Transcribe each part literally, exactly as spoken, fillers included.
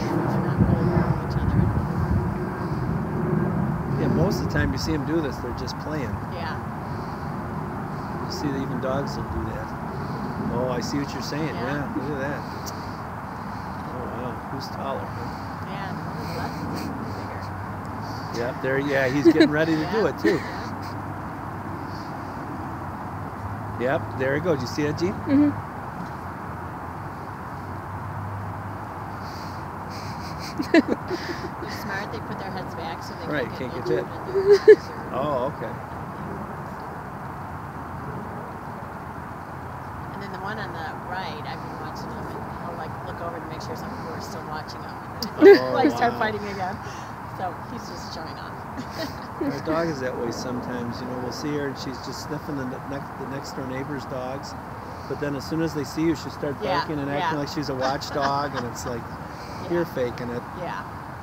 They're not really around each other. Yeah, most of the time you see them do this, they're just playing. Yeah. You see that even dogs will do that. Oh, I see what you're saying. Yeah. Yeah, look at that. Oh, wow. Who's taller, huh? Yeah, the one left is bigger. Yep, there, yeah, he's getting ready to Yeah. do it, too. Yeah. Yep, there he goes. You see that, Gene? Mm-hmm. They're smart. They put their heads back so they Right, can't can't get get injured. in their eyes or- Oh, okay. And then the one on the right, I've been watching him, and he'll like look over to make sure some people are still watching him, and then Oh, like start wow. fighting again. So he's just showing off. Our dog is that way sometimes. You know, we'll see her and she's just sniffing the next the next door neighbor's dogs, but then as soon as they see you, she'll start Yeah, barking and acting yeah. like she's a watchdog, and it's like Yeah. you're faking it. Yeah.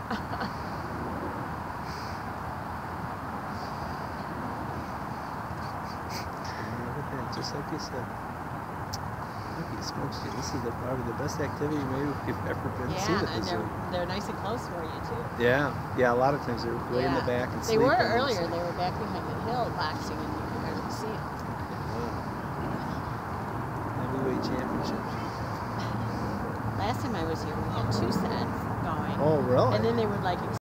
Look at that, just like you said. Holy smokes, Gene, this is the, probably the best activity maybe we've ever been to see Yeah, at and the they're zoo. they're nice and close for you too. Yeah, yeah. A lot of times they're way in the Yeah. back and They sleeping. were and it's earlier. like, They were back behind the hill boxing, and you could hardly see them. wow. Heavyweight championships. Last time I was here, we had two sets going. Oh, really? And then they would like